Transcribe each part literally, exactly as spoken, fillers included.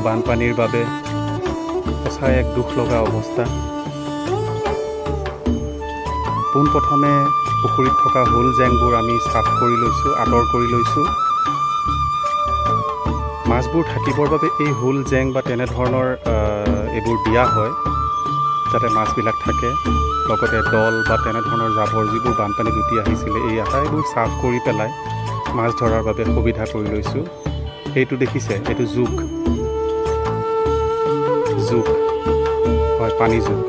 বানপানীৰ বাবে সঁচাই এক দুখ লগা অৱস্থা। পোনপ্ৰথমে পুখুৰীত থকা হোল জেংবোৰ আমি চাফ কৰি লৈছোঁ, আঁতৰ কৰি লৈছোঁ। মাছবোৰ থাকিবৰ বাবে এই হোল জেং বা তেনেধৰণৰ এইবোৰ দিয়া হয় যাতে মাছবিলাক থাকে। লগতে দল বা তেনেধৰণৰ জাবৰ যিবোৰ বানপানীত উটি আহিছিলে এই আটাইবোৰ চাফ কৰি পেলাই মাছ ধৰাৰ বাবে সুবিধা কৰি লৈছোঁ। এইটো দেখিছে, এইটো জোক জোক হয়, পানী জোক।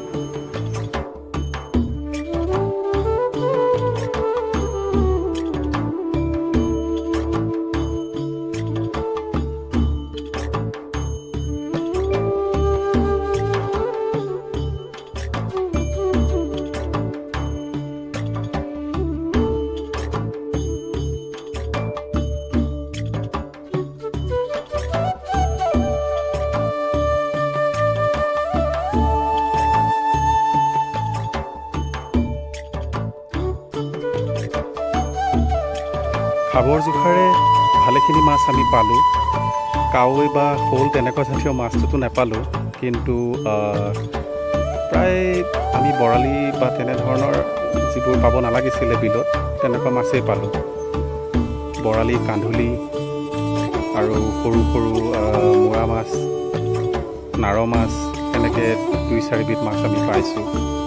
খাবৰ জোখাৰে ভালেখিনি মাছ আমি পালোঁ। কাৱৈ বা শ'ল তেনেকুৱা জাতীয় মাছটোতো নাপালোঁ, কিন্তু প্ৰায় আমি বৰালি বা তেনেধৰণৰ যিবোৰ পাব নালাগিছিলে বিলত তেনেকুৱা মাছেই পালোঁ। বৰালি, কান্ধুলি আৰু সৰু সৰু মোৰা মাছ, নাৰ মাছ, এনেকৈ দুই চাৰিবিধ মাছ আমি পাইছোঁ।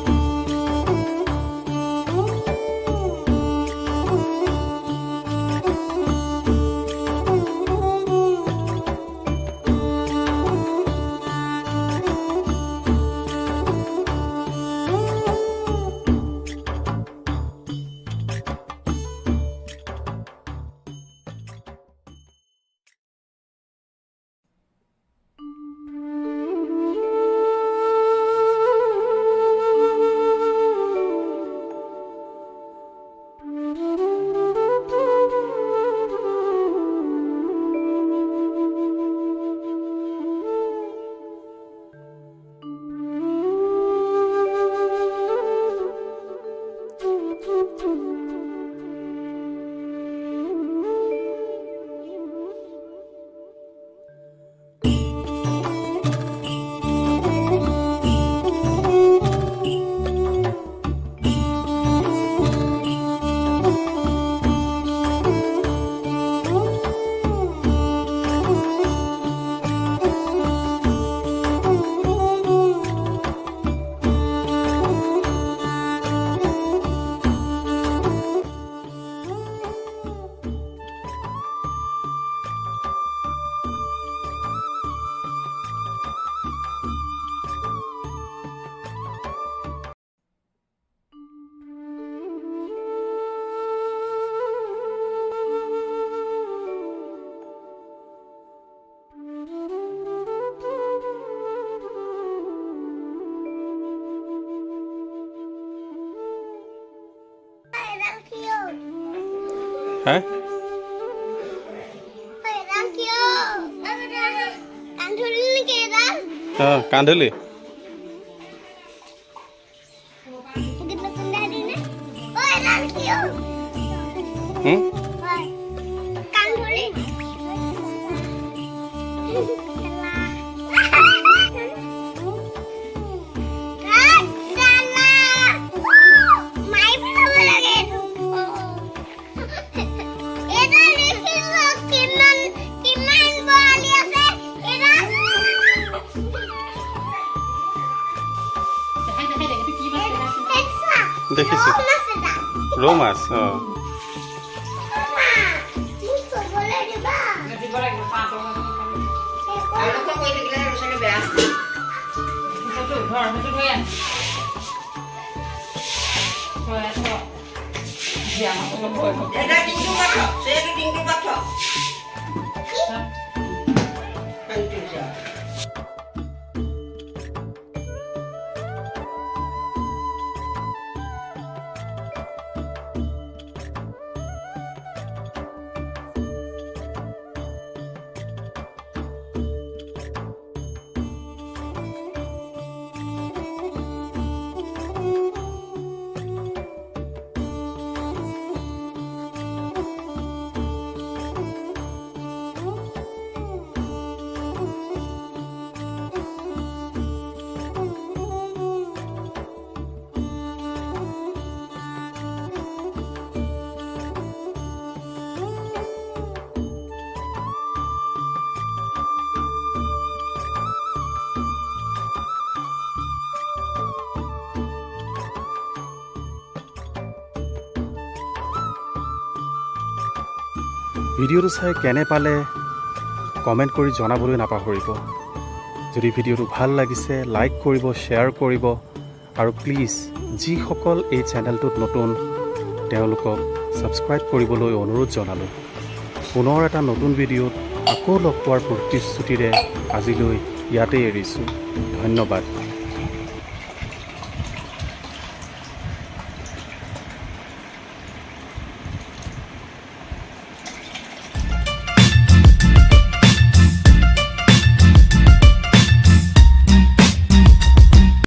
Hả? Ờ, Kanduli. Hmm? দেখিছো ৰৌ মাছ। অঁ ভিডিঅ'টো চাই কেনে পালে কমেণ্ট কৰি জনাবলৈ নাপাহৰিব। যদি ভিডিঅ'টো ভাল লাগিছে লাইক কৰিব, শ্বেয়াৰ কৰিব আৰু প্লিজ যিসকল এই চেনেলটোত নতুন তেওঁলোকক ছাবস্ক্ৰাইব কৰিবলৈ অনুৰোধ জনালোঁ। পুনৰ এটা নতুন ভিডিঅ'ত আকৌ লগ পোৱাৰ প্ৰতিশ্ৰুতিৰে আজিলৈ ইয়াতে এৰিছোঁ। ধন্যবাদ।